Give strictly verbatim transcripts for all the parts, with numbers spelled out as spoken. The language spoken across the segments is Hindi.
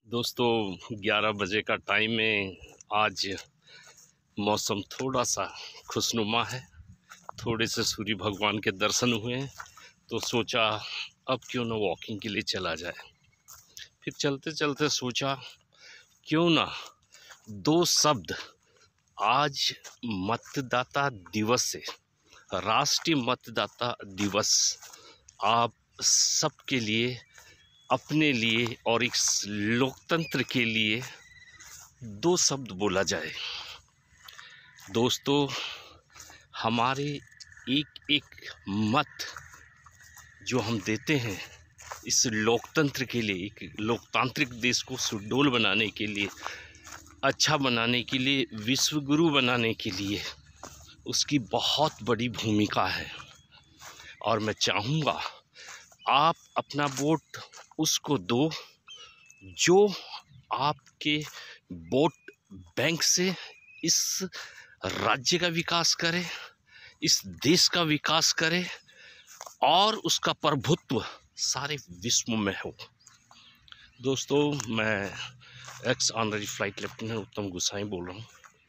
दोस्तों ग्यारह बजे का टाइम है। आज मौसम थोड़ा सा खुशनुमा है, थोड़े से सूर्य भगवान के दर्शन हुए हैं, तो सोचा अब क्यों ना वॉकिंग के लिए चला जाए। फिर चलते चलते सोचा क्यों ना दो शब्द आज मतदाता दिवस से, राष्ट्रीय मतदाता दिवस आप सबके लिए, अपने लिए और इस लोकतंत्र के लिए दो शब्द बोला जाए। दोस्तों, हमारे एक एक मत जो हम देते हैं इस लोकतंत्र के लिए, एक लोकतांत्रिक देश को सुडौल बनाने के लिए, अच्छा बनाने के लिए, विश्वगुरु बनाने के लिए, उसकी बहुत बड़ी भूमिका है। और मैं चाहूँगा आप अपना वोट उसको दो जो आपके वोट बैंक से इस राज्य का विकास करे, इस देश का विकास करे और उसका प्रभुत्व सारे विश्व में हो। दोस्तों, मैं एक्स ऑनररी फ्लाइट लेफ्टिनेंट उत्तम गुसाई बोल रहा हूँ।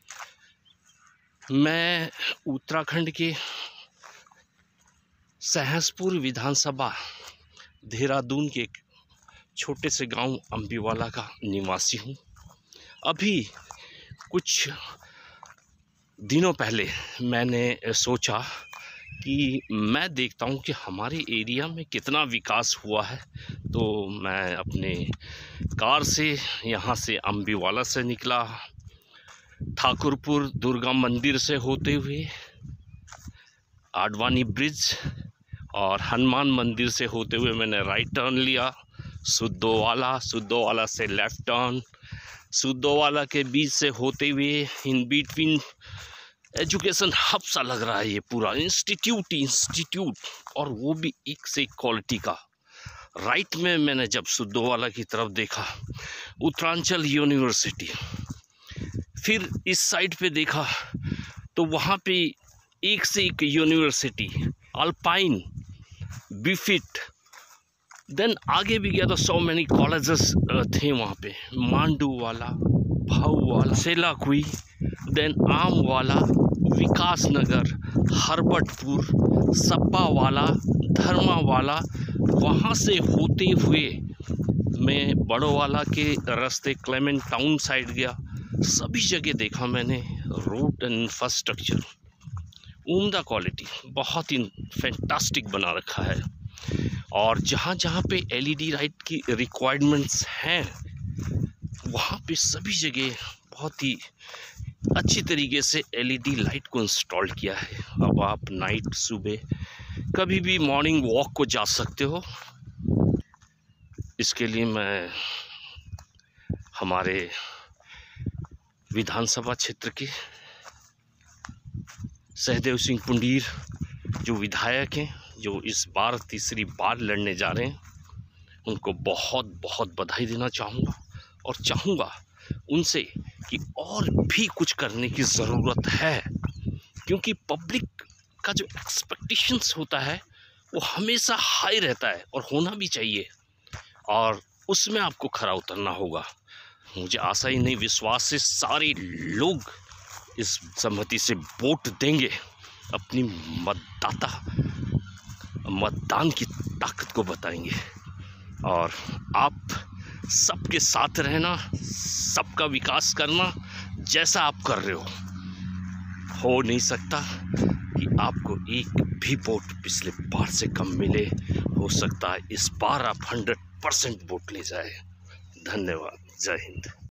मैं उत्तराखंड के सहसपुर विधानसभा देहरादून के एक छोटे से गांव अम्बीवाला का निवासी हूं। अभी कुछ दिनों पहले मैंने सोचा कि मैं देखता हूं कि हमारे एरिया में कितना विकास हुआ है, तो मैं अपने कार से यहां से अम्बीवाला से निकला, ठाकुरपुर दुर्गा मंदिर से होते हुए आडवाणी ब्रिज और हनुमान मंदिर से होते हुए मैंने राइट टर्न लिया। सुद्धोवाला, सुद्धोवाला से लेफ़्ट टर्न, सुद्धोवाला के बीच से होते हुए इन बिटवीन एजुकेशन हब सा लग रहा है ये पूरा इंस्टीट्यूट इंस्टीट्यूट और वो भी एक से एक क्वालिटी का। राइट में मैंने जब सुद्धोवाला की तरफ देखा, उत्तरांचल यूनिवर्सिटी। फिर इस साइड पे देखा तो वहाँ पे एक से एक यूनिवर्सिटी, अल्पाइन, बीफिट। देन आगे भी गया तो सो मैनी कॉलेजेस थे वहाँ पे, मांडू वाला, भाऊ वाला, सेलाकुई, देन आम वाला, विकास नगर, हरबटपुर, सप्पा वाला, धर्मा वाला। वहाँ से होते हुए मैं बड़ोवाला के रास्ते क्लेमेंट टाउन साइड गया। सभी जगह देखा मैंने रोड एंड इंफ्रास्ट्रक्चर उम्दा क्वालिटी, बहुत ही फैंटास्टिक बना रखा है। और जहाँ जहाँ पे एलईडी लाइट की रिक्वायरमेंट्स हैं वहाँ पे सभी जगह बहुत ही अच्छी तरीके से एलईडी लाइट को इंस्टॉल किया है। अब आप नाइट, सुबह कभी भी मॉर्निंग वॉक को जा सकते हो। इसके लिए मैं हमारे विधानसभा क्षेत्र के सहदेव सिंह पुंडीर जो विधायक हैं, जो इस बार तीसरी बार लड़ने जा रहे हैं, उनको बहुत बहुत बधाई देना चाहूँगा और चाहूँगा उनसे कि और भी कुछ करने की ज़रूरत है, क्योंकि पब्लिक का जो एक्सपेक्टेशंस होता है वो हमेशा हाई रहता है और होना भी चाहिए, और उसमें आपको खरा उतरना होगा। मुझे आशा ही नहीं, विश्वास से सारे लोग इस सहमति से वोट देंगे, अपनी मतदाता मतदान की ताकत को बताएंगे। और आप सबके साथ रहना, सबका विकास करना, जैसा आप कर रहे हो। हो नहीं सकता कि आपको एक भी वोट पिछले बार से कम मिले, हो सकता है इस बार आप हंड्रेड परसेंट वोट ले जाए। धन्यवाद। जय हिंद।